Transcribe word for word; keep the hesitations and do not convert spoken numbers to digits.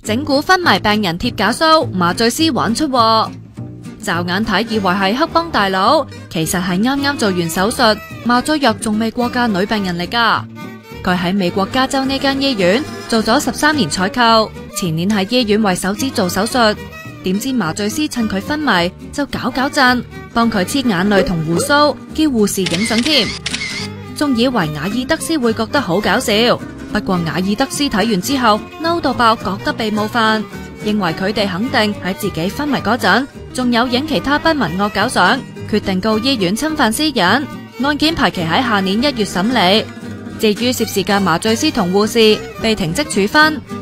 整蠱昏迷病人貼假鬚，麻醉師玩出禍。驟眼睇以為係黑幫大佬，其實係啱啱做完手術，麻醉藥仲未過嘅女病人嚟㗎。佢喺美國加州呢間醫院做咗十三年採購，前年喺醫院為手指做手術，點知麻醉師趁佢昏迷就搞搞震，幫佢黐眼淚同鬍鬚，叫護士影相添。仲以為瓦爾德斯會覺得好搞笑，不過瓦爾德斯睇完之後嬲到爆，覺得被冒犯，認為佢哋肯定喺自己昏迷嗰陣仲有影其他不文惡搞相，決定告醫院侵犯私隱，案件排期喺下年一月審理。至於涉事嘅麻醉師同護士被停職處分，